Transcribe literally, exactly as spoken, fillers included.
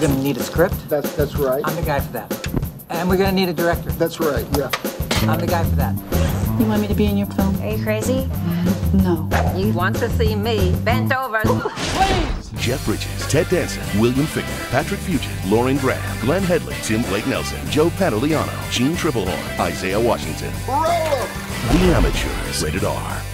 gonna need a script. That's that's right. I'm the guy for that. And we're gonna need a director. That's right, yeah. I'm the guy for that. You want me to be in your film? Are you crazy? No. You want to see me bent over? Please! Jeff Bridges, Ted Danson, William Fickner, Patrick Fugit, Lauren Graham, Glenn Headley, Tim Blake Nelson, Joe Pantoliano, Gene Triplehorn, Isaiah Washington. Roll 'em! The Amateurs, rated R.